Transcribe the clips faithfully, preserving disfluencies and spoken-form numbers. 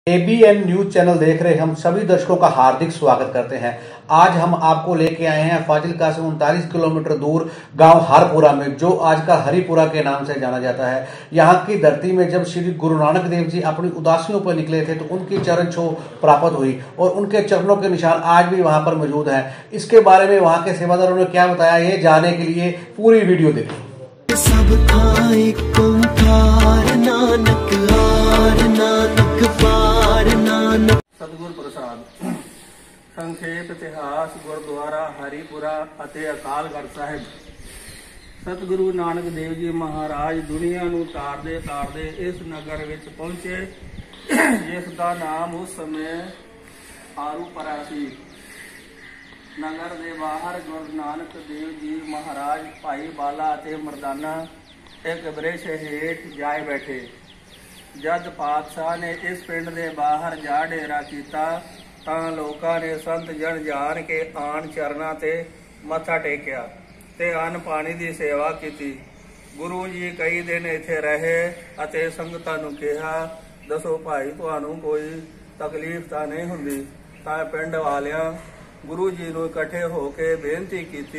ABN news channel देख रहे हम सभी दर्शकों का हार्दिक स्वागत करते हैं। आज हम आपको लेके आए हैं फाजिलका से उनतालीस किलोमीटर दूर गांव हरपुरा में, जो आजकल हरिपुरा के नाम से जाना जाता है। यहां की धरती में जब श्री गुरु नानक देव जी अपनी उदासियों पर निकले थे तो उनकी चरण छो प्राप्त हुई और उनके चरणों के निशान आज भी वहां पर मौजूद हैं। इसके बारे में वहां के सेवादारों ने क्या बताया, ये जानने के लिए पूरी वीडियो देखें। सब नानक हार नानक पार नानक। सतगुर प्रसाद संक्षेप इतिहास गुरुद्वारा हरिपुरा ਅਤੇ ਅਕਾਲਗੜ੍ਹ ਸਾਹਿਬ। सतगुरु नानक देव जी महाराज दुनिया ਨੂੰ ਤਾਰਦੇ ਤਾਰਦੇ ਇਸ ਨਗਰ ਵਿੱਚ ਪਹੁੰਚੇ, ਜਿਸ ਦਾ ਨਾਮ ਉਸ ਸਮੇਂ ਆਰੂਪਰਾ ਸੀ। नगर के बाहर गुरु नानक देव जी महाराज भाई बाला ते मरदाना एक वृक्ष हेठ जाए बैठे। जद पातशाह ने इस पिंड के बाहर जा डेरा किया तां लोकां ने संत जन जान के आन चरना ते मत्था टेकिया ते अन्न पानी की सेवा की। गुरु जी कई दिन इत्थे रहे अते संगतां नूं कहा, दसो भाई तुहानूं कोई तकलीफ तां नहीं हुंदी? तां पिंड वालियां गुरु जी ਨੂੰ ਇਕੱਠੇ ਹੋ ਕੇ ਬੇਨਤੀ ਕੀਤੀ,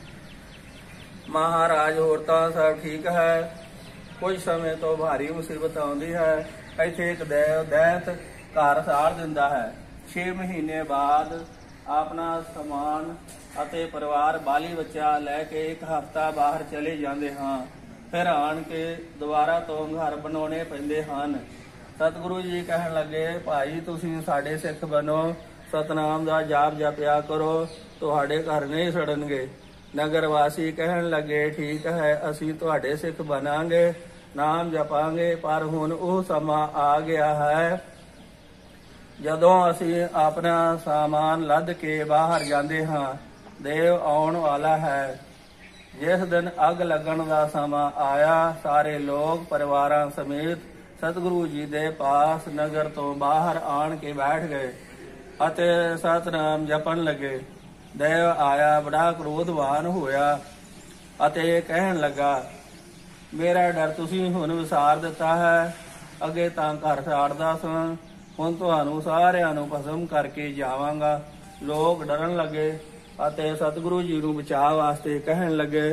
ਮਹਾਰਾਜ ਹੋਰ ਤਾਂ ਸਭ ਠੀਕ ਹੈ, ਕੁਝ ਸਮੇਂ ਤੋਂ ਭਾਰੀ ਮੁਸੀਬਤ ਆਉਂਦੀ ਹੈ। ਇੱਥੇ ਇੱਕ ਦੇਵ ਦੈਂਤ ਘਰ ਸਾੜ ਦਿੰਦਾ ਹੈ। ਛੇ ਮਹੀਨੇ ਬਾਅਦ ਆਪਣਾ ਸਮਾਨ ਅਤੇ ਪਰਿਵਾਰ ਬਾਲੀ ਬੱਚਾ ਲੈ ਕੇ ਇੱਕ ਹਫ਼ਤਾ ਬਾਹਰ ਚਲੇ ਜਾਂਦੇ ਹਾਂ। ਫਿਰ ਆਣ ਕੇ ਦੁਬਾਰਾ ਤੋਂ ਘਰ ਬਣਾਉਣੇ ਪੈਂਦੇ ਹਨ। ਸਤਿਗੁਰੂ ਜੀ ਕਹਿਣ ਲੱਗੇ, ਭਾਈ ਤੁਸੀਂ ਸਾਡੇ ਸਿੱਖ ਬਣੋ, सतनाम का जाप जपिया करो, तुहाडे घर नहीं सड़नगे। नगर वासी कहन लगे, ठीक है असी तुहाडे सिख बनांगे, नाम जपांगे। पर हुण ओह समा आ गया है जदों असी अपना सामान लद के बाहर जांदे हां, देव आउण वाला है। जिस दिन अग लगन का समा आया, सारे लोग परिवारां समेत सतगुरु जी दे पास नगर तो बाहर आण के बैठ गए ਅਤੇ ਸਤਨਾਮ ਜਪਣ ਲੱਗੇ। ਦੇਵ ਆਇਆ ਬੜਾ ਕ੍ਰੋਧਵਾਨ ਹੋਇਆ ਅਤੇ ਕਹਿਣ ਲੱਗਾ, ਮੇਰਾ ਡਰ ਤੁਸੀਂ ਹੁਣ ਵਿਸਾਰ ਦਿੱਤਾ ਹੈ। ਅੱਗੇ ਤਾਂ ਘਰ ਸਾੜਦਾ ਸਾਂ, ਹੁਣ ਤੁਹਾਨੂੰ ਸਾਰਿਆਂ ਨੂੰ ਭਸਮ ਕਰਕੇ ਜਾਵਾਂਗਾ। ਲੋਕ ਡਰਨ ਲੱਗੇ ਅਤੇ ਸਤਿਗੁਰੂ ਜੀ ਨੂੰ ਬਚਾਅ ਵਾਸਤੇ ਕਹਿਣ ਲੱਗੇ।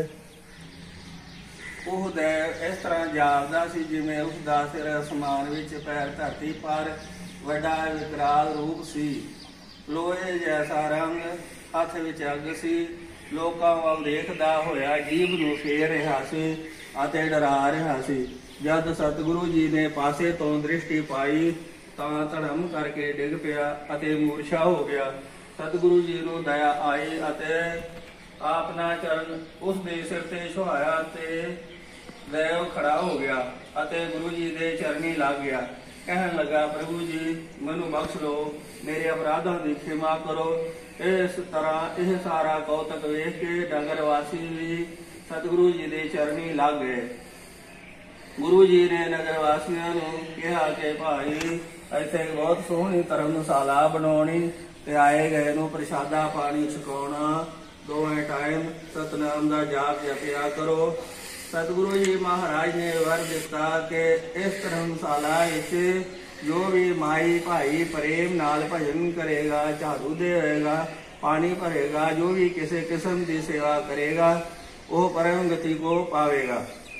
ਉਹ ਦੇਵ ਇਸ ਤਰ੍ਹਾਂ ਜਾਪਦਾ ਸੀ ਜਿਵੇਂ ਉਸ ਦਾ ਸਿਰ ਅਸਮਾਨ ਵਿੱਚ, ਪੈਰ ਧਰਤੀ ਪਰ, ਵੱਡਾ ਵਿਕਰਾਲ ਰੂਪ ਸੀ। ਲੋਹੇ ਜੈਸਾ ਰੰਗ, ਹੱਥ ਵਿੱਚ ਅੱਗ ਸੀ। ਲੋਕਾਂ ਵੱਲ ਦੇਖਦਾ ਹੋਇਆ ਜੀਭ ਨੂੰ ਫੇਰ ਰਿਹਾ ਸੀ ਅਤੇ ਡਰਾ ਰਿਹਾ ਸੀ। ਜਦ ਸਤਿਗੁਰੂ ਜੀ ਨੇ ਪਾਸੇ ਤੋਂ ਦ੍ਰਿਸ਼ਟੀ ਪਾਈ ਤਾਂ ਧੜਮ ਕਰਕੇ ਡਿੱਗ ਪਿਆ ਅਤੇ ਮੂਰਛਾ ਹੋ ਗਿਆ। ਸਤਿਗੁਰੂ ਜੀ ਨੂੰ ਦਇਆ ਆਈ ਅਤੇ ਆਪਣਾ ਚਰਨ ਉਸ ਦੇ ਸਿਰ ਤੇ ਛੁਹਾਇਆ ਤੇ ਦੇਵ ਖੜਾ ਹੋ ਗਿਆ ਅਤੇ ਗੁਰੂ ਜੀ ਦੇ ਚਰਨੀ ਲੱਗ ਗਿਆ। कहन लगा, प्रभु जी मैनू बख्श लो, मेरे अपराधों की क्षमा करो। इस तरह यह सारा कौतक वेख के नगर वासी भी सतगुरु जी के चरनी लग गए। गुरु जी ने नगर वासियों को कहा कि भाई इत्थे बहुत सोहनी धर्मशाला बनानी ते आए गए नूं प्रसादा पानी छकाउणा, दोवें टाइम सतनाम का जाप जपिया करो। सतगुरु जी महाराज ने वर दिता कि इस धर्मशाला जो भी माई भाई प्रेम नाल भजन करेगा, झाड़ू देगा, पानी भरेगा, जो भी किसी किस्म की सेवा करेगा वो परम गति को पावेगा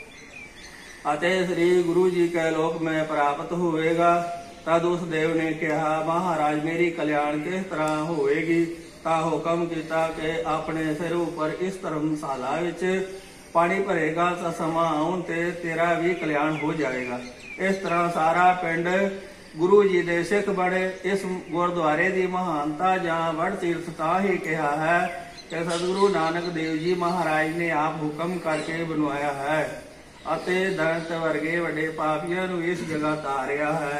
अते श्री गुरु जी के लोक में प्राप्त होवेगा। तद उस देव ने कहा, महाराज मेरी कल्याण किस तरह होएगी? ता हुक्म किया कि अपने सिर उपर इस धर्मशाला विच पानी भरेगा तो समा आउण ते तेरा भी कल्याण हो जाएगा। इस तरह सारा पिंड गुरु जी दे सिख बने। इस गुरुद्वारे की महानता जां वड़ तीर्थ तां ही कहा है कि सतगुरु नानक देव जी महाराज ने आप हुक्म करके बनवाया है अते दंत वर्गे वड्डे पापियां नूं इस जगह तारिया है।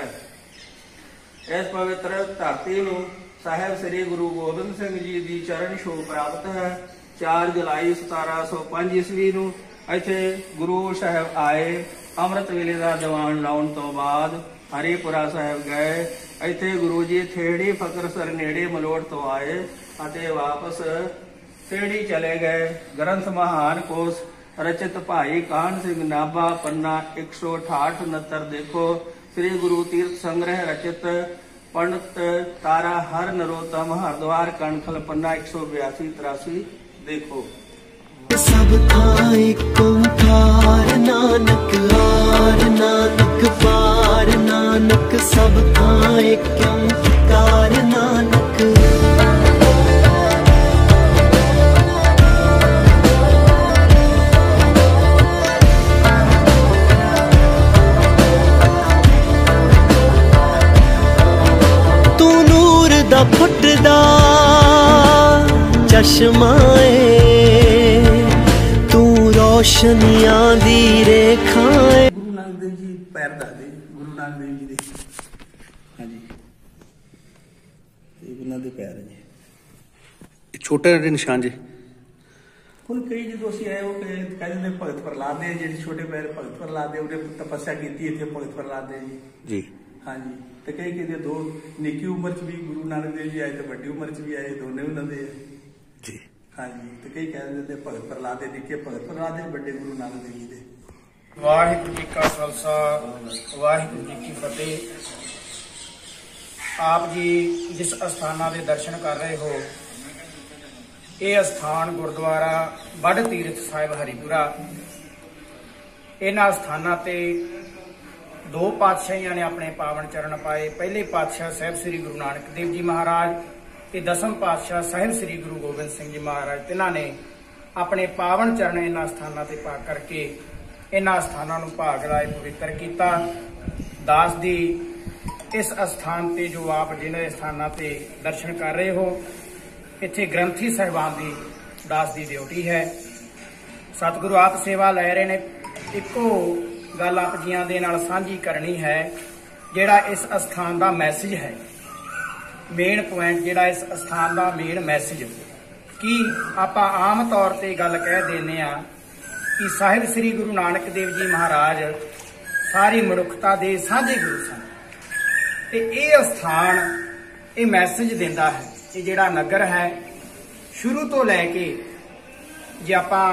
इस पवित्र धरती नूं साहिब श्री गुरु गोबिंद सिंह जी की चरण छो प्राप्त है। चार जुलाई सतारा सौ पंज ईस्वी ਨੂੰ ਇੱਥੇ ਗੁਰੂ ਸਾਹਿਬ ਆਏ। ਅੰਮ੍ਰਿਤ ਵੇਲੇ ਦਾ ਦੀਵਾਨ ਲਾਉਣ ਤੋਂ ਬਾਅਦ ਹਰੀਪੁਰਾ ਸਾਹਿਬ ਗਏ। ਇੱਥੇ ਗੁਰੂ ਜੀ ਥੇੜੀ ਫਕਰਸਰ ਨੇੜੇ ਮਲੋੜ ਤੋਂ ਆਏ ਅਤੇ ਵਾਪਸ ਥੇੜੀ ਚਲੇ ਗਏ। ਗ੍ਰੰਥ ਮਹਾਨ ਕੋਸ਼ रचित भाई कान सिंह नाभा पन्ना एक सौ अठाठ उनहत्तर देखो। श्री गुरु तीर्थ संग्रह रचित पंडित तारा हर नरोत्तम हरिद्वार कणखल पन्ना एक सौ बयासी तिरासी देखो। सब था एक ओंकार नानक आर नानक पार नानक सब था एक ओंकार नानक। तू नूर दा फुटदा चश्मा है तू रोशनियां दी रेखाएं। गुरु नानक देव जी पैर दसदे गुरु नानक देव जी दे हाँ जी ये गुरु दे पैर है जी छोटे ਜਿਹੇ ਨਿਸ਼ਾਨ ਜੀ। ਹੁਣ ਕਈ ਜਦੋਂ ਅਸੀਂ ਆਏ ਉਹ ਕਹਿੰਦੇ ਨੇ ਭਗਤ ਪ੍ਰਹਲਾਦ ਦੇ ਜਿਹੜੇ ਛੋਟੇ ਪੈਰ ਭਗਤ ਪ੍ਰਹਲਾਦ ਦੇ ਉਹਨੇ ਤਪੱਸਿਆ ਕੀਤੀ ਇੱਥੇ ਭਗਤ ਪ੍ਰਹਲਾਦ ਦੇ ਜੀ ਜੀ ਹਾਂਜੀ। ਤੇ ਕਈ ਕਹਿੰਦੇ ਦੋ ਨਿੱਕੀ ਉਮਰ 'ਚ ਵੀ ਗੁਰੂ ਨਾਨਕ ਦੇਵ ਜੀ ਆਏ ਤੇ ਵੱਡੀ ਉਮਰ 'ਚ ਵੀ ਆਏ ਦੋਨੇ ਉਹਨਾਂ ਦੇ ਜੀ ਹਾਂਜੀ। ਤੇ ਕਈ ਕਹਿੰਦੇ ਨੇ ਭਗਤ ਪ੍ਰਹਲਾਦ ਦੇ ਨਿੱਕੇ ਭਗਤ ਪ੍ਰਹਲਾਦ ਦੇ ਵੱਡੇ ਗੁਰੂ ਨਾਨਕ ਦੇਵ ਜੀ ਦੇ। ਵਾਹਿਗੁਰੂ ਜੀ ਕਾ ਖਾਲਸਾ ਵਾਹਿਗੁਰੂ ਜੀ ਕੀ ਫਤਿਹ। ਆਪ ਜੀ ਜਿਸ ਅਸਥਾਨਾਂ ਦੇ ਦਰਸ਼ਨ ਕਰ ਰਹੇ ਹੋ ਇਹ ਅਸਥਾਨ ਗੁਰਦੁਆਰਾ ਵੱਡ ਤੀਰਥ ਸਾਹਿਬ ਹਰੀਪੁਰਾ। ਇਹਨਾਂ ਅਸਥਾਨਾਂ ਤੇ ਦੋ ਪਾਤਸ਼ਾਹੀਆਂ ਨੇ ਆਪਣੇ ਪਾਵਨ ਚਰਨ ਪਾਏ। ਪਹਿਲੇ ਪਾਤਸ਼ਾਹ ਸਾਹਿਬ ਸ੍ਰੀ ਗੁਰੂ ਨਾਨਕ ਦੇਵ ਜੀ ਮਹਾਰਾਜ ਤੇ ਦਸਮ ਪਾਤਸ਼ਾਹ ਸਾਹਿਬ ਸ੍ਰੀ ਗੁਰੂ ਗੋਬਿੰਦ ਸਿੰਘ ਜੀ ਮਹਾਰਾਜ ਤਿੰਨਾਂ ਨੇ ਆਪਣੇ ਪਾਵਨ ਚਰਨ ਇਹਨਾਂ ਸਥਾਨਾਂ ਤੇ ਪਾ ਕਰਕੇ ਇਹਨਾਂ ਸਥਾਨਾਂ ਨੂੰ ਭਾਗ ਲਾਏ ਪਵਿੱਤਰ ਕੀਤਾ। ਦਾਸ ਦੀ ਇਸ ਅਸਥਾਨ ਤੇ ਜੋ ਆਪ ਜਿਹਨਾਂ ਸਥਾਨਾਂ ਤੇ ਦਰਸ਼ਨ ਕਰ ਰਹੇ ਹੋ ਇੱਥੇ ਗ੍ਰੰਥੀ ਸਾਹਿਬਾਨ ਦੀ ਦਾਸ ਦੀ ਡਿਊਟੀ ਹੈ। ਸਤਿਗੁਰੂ ਆਪ ਸੇਵਾ ਲੈ ਰਹੇ ਨੇ। ਇੱਕੋ ਗੱਲ ਆਪ ਜੀਆਂ ਦੇ ਨਾਲ ਸਾਂਝੀ ਕਰਨੀ ਹੈ ਜਿਹੜਾ ਇਸ ਅਸਥਾਨ ਦਾ ਮੈਸੇਜ ਹੈ ਮੇਨ ਪੁਆਇੰਟ ਜਿਹੜਾ ਇਸ ਅਸਥਾਨ ਦਾ ਮੇਨ ਮੈਸੇਜ ਕੀ ਆਪਾਂ ਆਮ ਤੌਰ ਤੇ ਗੱਲ ਕਹਿ ਦਿੰਦੇ ਆ ਕਿ ਸਾਹਿਬ ਸ੍ਰੀ ਗੁਰੂ ਨਾਨਕ ਦੇਵ ਜੀ ਮਹਾਰਾਜ ਸਾਰੀ ਮਨੁੱਖਤਾ ਦੇ ਸਾਂਝੇ ਗੁਰੂ ਸਨ ਤੇ ਇਹ ਅਸਥਾਨ ਇਹ ਮੈਸੇਜ ਦਿੰਦਾ ਹੈ। ਇਹ ਜਿਹੜਾ ਨਗਰ ਹੈ ਸ਼ੁਰੂ ਤੋਂ ਲੈ ਕੇ ਜੇ ਆਪਾਂ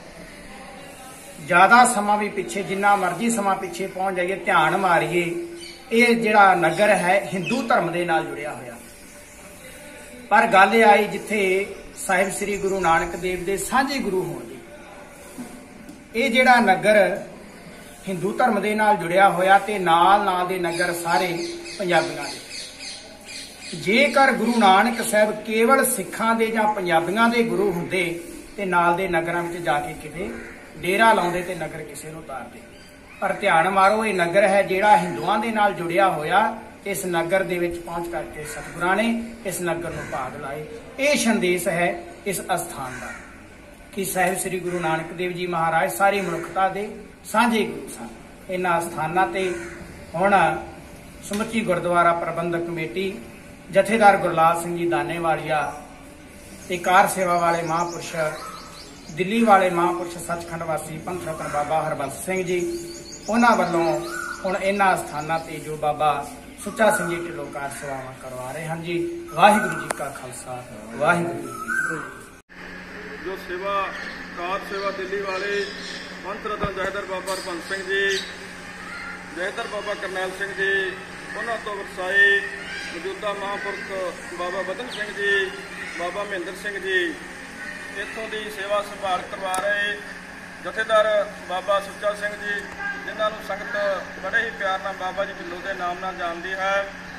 ਜ਼ਿਆਦਾ ਸਮਾਂ ਵੀ ਪਿੱਛੇ ਜਿੰਨਾ ਮਰਜ਼ੀ ਸਮਾਂ ਪਿੱਛੇ ਪਹੁੰਚ ਜਾਈਏ ਧਿਆਨ ਮਾਰੀਏ ਇਹ ਜਿਹੜਾ ਨਗਰ ਹੈ ਹਿੰਦੂ ਧਰਮ ਦੇ ਨਾਲ ਜੁੜਿਆ ਹੋਇਆ। ਪਰ ਗੱਲ ਇਹ ਆਈ ਜਿੱਥੇ ਸਾਹਿਬ ਸ੍ਰੀ ਗੁਰੂ ਨਾਨਕ ਦੇਵ ਦੇ ਸਾਂਝੇ ਗੁਰੂ ਹੋਣ ਦੀ ਇਹ ਜਿਹੜਾ ਨਗਰ ਹਿੰਦੂ ਧਰਮ ਦੇ ਨਾਲ ਜੁੜਿਆ ਹੋਇਆ ਤੇ ਨਾਲ ਨਾਲ ਦੇ ਨਗਰ ਸਾਰੇ ਪੰਜਾਬੀਆਂ ਦੇ। ਜੇਕਰ ਗੁਰੂ ਨਾਨਕ ਸਾਹਿਬ ਕੇਵਲ ਸਿੱਖਾਂ ਦੇ ਜਾਂ ਪੰਜਾਬੀਆਂ ਦੇ ਗੁਰੂ ਹੁੰਦੇ ਤੇ ਨਾਲ ਦੇ ਨਗਰਾਂ ਵਿੱਚ ਜਾ ਕੇ ਕਿਤੇ ਡੇਰਾ ਲਾਉਂਦੇ ਤੇ ਨਗਰ ਕਿਸੇ ਨੂੰ ਉਤਾਰਦੇ। ਪਰ ਧਿਆਨ ਮਾਰੋ ਇਹ ਨਗਰ ਹੈ ਜਿਹੜਾ ਹਿੰਦੂਆਂ ਦੇ ਨਾਲ ਜੁੜਿਆ ਹੋਇਆ। ਇਸ ਨਗਰ ਦੇ ਵਿੱਚ ਪਹੁੰਚ ਕਰਕੇ ਸਤਿਗੁਰਾਂ ਨੇ ਇਸ ਨਗਰ ਨੂੰ ਭਾਗ ਲਾਏ। ਇਹ ਸੰਦੇਸ਼ ਹੈ ਇਸ ਅਸਥਾਨ ਦਾ ਕਿ ਸਾਹਿਬ ਸ੍ਰੀ ਗੁਰੂ ਨਾਨਕ ਦੇਵ ਜੀ ਮਹਾਰਾਜ ਸਾਰੀ ਮਨੁੱਖਤਾ ਦੇ ਸਾਂਝੇ ਗੁਰੂ ਸਨ। ਇਹਨਾਂ ਅਸਥਾਨਾਂ ਤੇ ਹੁਣ ਸਮੁੱਚੀ ਗੁਰਦੁਆਰਾ ਪ੍ਰਬੰਧਕ ਕਮੇਟੀ ਜਥੇਦਾਰ ਗੁਰਲਾਲ ਸਿੰਘ ਜੀ ਦਾਨੇਵਾਲੀਆ ਤੇ ਕਾਰ ਸੇਵਾ ਵਾਲੇ ਮਹਾਂਪੁਰਸ਼ ਦਿੱਲੀ ਵਾਲੇ ਮਹਾਂਪੁਰਸ਼ ਸੱਚਖੰਡ ਵਾਸੀ ਪੰਥ ਰਤਨ ਬਾਬਾ ਹਰਬੰਸ ਸਿੰਘ ਜੀ ਉਹਨਾਂ ਵੱਲੋਂ ਹੁਣ ਇਹਨਾਂ ਸਥਾਨਾਂ ਤੇ ਜੋ ਬਾਬਾ ਸੁੱਚਾ ਸਿੰਘ ਜੀ ਢਿੱਲੋਂ ਕਾਰ ਸੇਵਾਵਾਂ ਕਰਵਾ ਰਹੇ ਹਨ ਜੀ। ਵਾਹਿਗੁਰੂ ਜੀ ਕਾ ਖਾਲਸਾ ਵਾਹਿਗੁਰੂ ਜੀ ਕੀ ਫਤਿਹ। ਜੋ ਸੇਵਾ ਕਾਰ ਸੇਵਾ ਦਿੱਲੀ ਵਾਲੇ ਪੰਥ ਰਤਨ ਜਥੇਦਾਰ ਬਾਬਾ ਹਰਬੰਸ ਸਿੰਘ ਜੀ ਜਥੇਦਾਰ ਬਾਬਾ ਕਰਨੈਲ ਸਿੰਘ ਜੀ ਉਹਨਾਂ ਤੋਂ ਵਰਸਾਏ ਮੌਜੂਦਾ ਮਹਾਂਪੁਰਖ ਬਾਬਾ ਬਦਨ ਸਿੰਘ ਜੀ ਬਾਬਾ ਮਹਿੰਦਰ ਸਿੰਘ ਜੀ ਇੱਥੋਂ ਦੀ ਸੇਵਾ ਸੰਭਾਲ ਕਰਵਾ ਰਹੇ ਜਥੇਦਾਰ ਬਾਬਾ ਸੁੱਚਾ ਸਿੰਘ ਜੀ ਜਿਨ੍ਹਾਂ ਨੂੰ ਸੰਗਤ ਬੜੇ ਹੀ ਪਿਆਰ ਨਾਲ ਬਾਬਾ ਜੀ ਢਿੱਲੋਂ ਦੇ ਨਾਮ ਨਾਲ ਜਾਣਦੀ ਹੈ।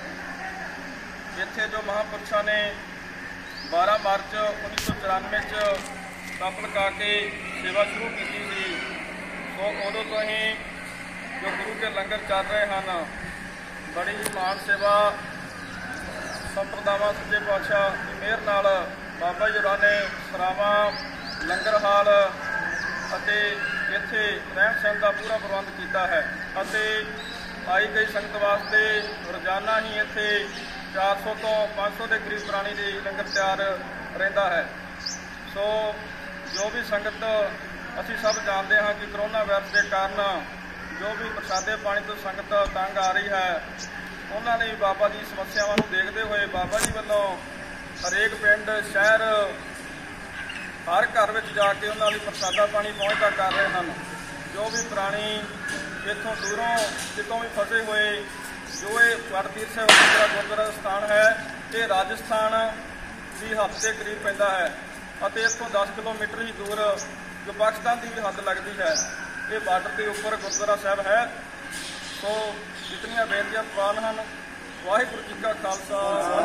ਇੱਥੇ ਜੋ ਮਹਾਂਪੁਰਸ਼ਾਂ ਨੇ ਬਾਰਾਂ ਮਾਰਚ ਉੱਨੀ ਸੌ ਚੁਰਾਨਵੇਂ 'ਚ ਕੱਪ ਲਗਾ ਕੇ ਸੇਵਾ ਸ਼ੁਰੂ ਕੀਤੀ ਸੀ ਸੋ ਉਦੋਂ ਤੋਂ ਹੀ ਜੋ ਗੁਰੂ ਕੇ ਲੰਗਰ ਚੱਲ ਰਹੇ ਹਨ ਬੜੀ ਹੀ ਮਾਣ ਸੇਵਾ ਸੰਪਰਦਾਵਾਂ ਸੱਚੇ ਪਾਤਸ਼ਾਹ ਦੀ ਮਿਹਰ ਨਾਲ ਬਾਬਾ ਜੀ ਹੋਰਾਂ ਨੇ ਸਰਾਵਾਂ ਲੰਗਰ ਹਾਲ ਅਤੇ ਇੱਥੇ ਰਹਿਣ ਸਹਿਣ ਦਾ ਪੂਰਾ ਪ੍ਰਬੰਧ ਕੀਤਾ ਹੈ ਅਤੇ ਆਈ ਗਈ ਸੰਗਤ ਵਾਸਤੇ ਰੋਜ਼ਾਨਾ ਹੀ ਇੱਥੇ ਚਾਰ ਸੌ ਤੋਂ ਪੰਜ ਸੌ ਦੇ ਕਰੀਬ ਪ੍ਰਾਣੀ ਦੀ ਲੰਗਰ ਤਿਆਰ ਰਹਿੰਦਾ ਹੈ। ਸੋ ਜੋ ਵੀ ਸੰਗਤ ਅਸੀਂ ਸਭ ਜਾਣਦੇ ਹਾਂ ਕਿ ਕਰੋਨਾ ਵਾਇਰਸ ਦੇ ਕਾਰਨ ਜੋ ਵੀ ਪ੍ਰਸ਼ਾਦੇ ਪਾਣੀ ਤੋਂ ਸੰਗਤ ਤੰਗ ਆ ਰਹੀ ਹੈ ਉਹਨਾਂ ਨੇ ਬਾਬਾ ਦੀ ਸਮੱਸਿਆਵਾਂ ਨੂੰ ਦੇਖਦੇ ਹੋਏ ਬਾਬਾ ਜੀ ਵੱਲੋਂ ਹਰੇਕ ਪਿੰਡ ਸ਼ਹਿਰ ਹਰ ਘਰ ਵਿੱਚ ਜਾ ਕੇ ਉਹਨਾਂ ਲਈ ਪ੍ਰਸ਼ਾਦਾ ਪਾਣੀ ਪਹੁੰਚਦਾ ਕਰ ਰਹੇ ਹਨ। ਜੋ ਵੀ ਪ੍ਰਾਣੀ ਇੱਥੋਂ ਦੂਰੋਂ ਕਿਤੋਂ ਵੀ ਫਸੇ ਹੋਏ ਜੋ ਇਹ ਗੜਤੀਰ ਸਾਹਿਬ ਗੁਰਦੁਆਰਾ ਗੁਰਦੁਆਰਾ ਸਥਾਨ ਹੈ ਇਹ ਰਾਜਸਥਾਨ ਦੀ ਹੱਦ ਦੇ ਕਰੀਬ ਪੈਂਦਾ ਹੈ ਅਤੇ ਇਸ ਤੋਂ ਦਸ ਕਿਲੋਮੀਟਰ ਹੀ ਦੂਰ ਜੋ ਪਾਕਿਸਤਾਨ ਦੀ ਵੀ ਹੱਦ ਲੱਗਦੀ ਹੈ। ਇਹ ਬਾਰਡਰ ਦੇ ਉੱਪਰ ਗੁਰਦੁਆਰਾ ਸਾਹਿਬ ਹੈ। ਸੋ ਜਿਤਨੀਆਂ ਬੇਨਤੀਆਂ ਪ੍ਰਵਾਨ ਹਨ। ਵਾਹਿਗੁਰੂ जी का खालसा।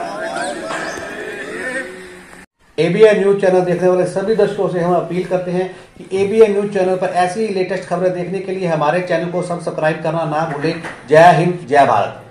एबीएन न्यूज चैनल देखने वाले सभी दर्शकों से हम अपील करते हैं कि एबीएन न्यूज चैनल पर ऐसी ही लेटेस्ट खबरें देखने के लिए हमारे चैनल को सब्सक्राइब करना ना भूलें। जय हिंद, जय भारत।